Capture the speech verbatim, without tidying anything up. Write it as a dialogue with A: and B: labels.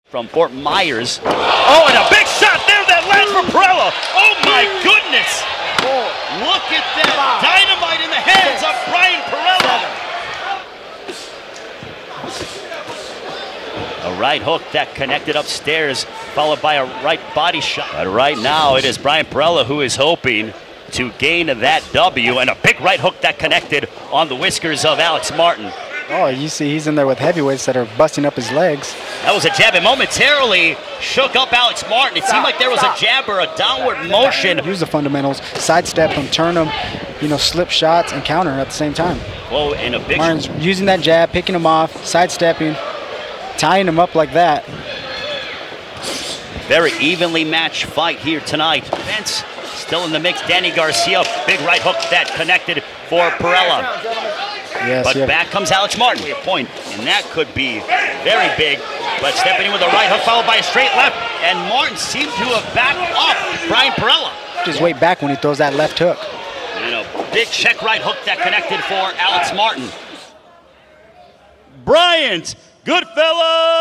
A: From Fort Myers. Oh, and a big shot there that lands for Perrella. Oh my goodness! Look at that dynamite in the hands of Bryant Perrella. A right hook that connected upstairs, followed by a right body shot. But right now, it is Bryant Perrella who is hoping to gain that W, and a big right hook that connected on the whiskers of Alex Martin.
B: Oh, you see he's in there with heavyweights that are busting up his legs.
A: That was a jab. It momentarily shook up Alex Martin. It seemed like there was a jab or a downward motion.
B: Use the fundamentals, sidestep him, turn him, you know, slip shots and counter at the same time.
A: Well, in a big
B: Martin's using that jab, picking him off, sidestepping, tying him up like that.
A: Very evenly matched fight here tonight. Vince still in the mix. Danny Garcia, big right hook that connected for Perrella.
B: Yes,
A: but
B: yeah.
A: back comes Alex Martin with a point, and that could be very big. But stepping in with a right hook followed by a straight left, and Martin seemed to have backed up Bryant Perrella.
B: Just wait back when he throws that left hook.
A: And a big check right hook that connected for Alex Martin. Bryant Goodfellas!